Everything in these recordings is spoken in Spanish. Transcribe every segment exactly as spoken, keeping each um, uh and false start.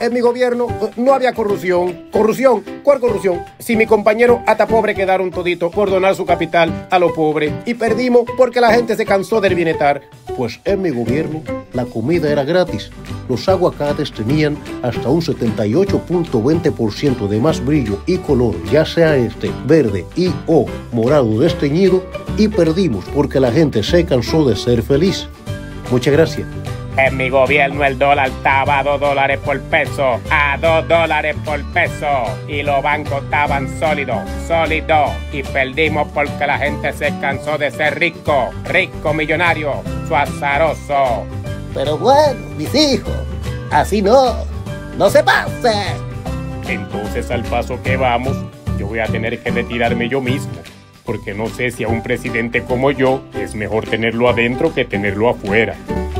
en mi gobierno no había corrupción. ¿Corrupción? ¿Cuál corrupción? Si mi compañero hasta pobre quedaron toditos por donar su capital a los pobres y perdimos porque la gente se cansó del bienestar. Pues en mi gobierno la comida era gratis. Los aguacates tenían hasta un setenta y ocho punto veinte por ciento de más brillo y color, ya sea este verde y o morado desteñido, y perdimos porque la gente se cansó de ser feliz. Muchas gracias. En mi gobierno el dólar estaba a dos dólares por peso, a dos dólares por peso. Y los bancos estaban sólidos, sólidos. Y perdimos porque la gente se cansó de ser rico, rico millonario, su azaroso. Pero bueno, mis hijos, así no, no se pase. Entonces al paso que vamos, yo voy a tener que retirarme yo mismo. Porque no sé si a un presidente como yo es mejor tenerlo adentro que tenerlo afuera.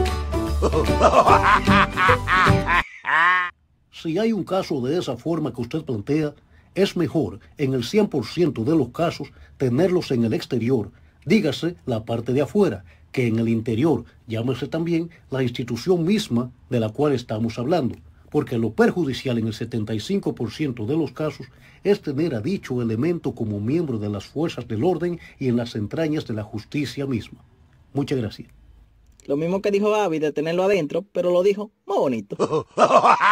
Si hay un caso de esa forma que usted plantea, es mejor, en el cien por ciento de los casos, tenerlos en el exterior, dígase la parte de afuera, que en el interior, llámese también la institución misma de la cual estamos hablando, porque lo perjudicial en el setenta y cinco por ciento de los casos es tener a dicho elemento como miembro de las fuerzas del orden y en las entrañas de la justicia misma. Muchas gracias. Lo mismo que dijo Abby de tenerlo adentro, pero lo dijo más bonito.